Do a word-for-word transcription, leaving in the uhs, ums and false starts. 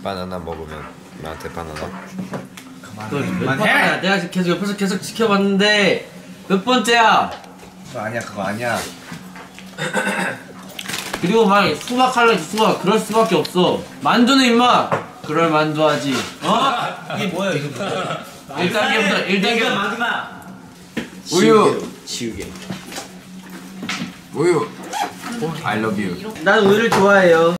바나나 먹으면 나한테 바나나. 그만해. 내가 계속 옆에서 계속 지켜봤는데 몇 번째야? 그거 아니야 그거 아니야. 그리고 막 수박 할래 수박 그럴 수밖에 없어. 만두는 임마 그럴 만두하지. 어? 이게 뭐야 이게 뭐야? 일 단계부터 일 단계 마지막. 우유. 지우개. 우유. I love you. 난 우유를 좋아해요.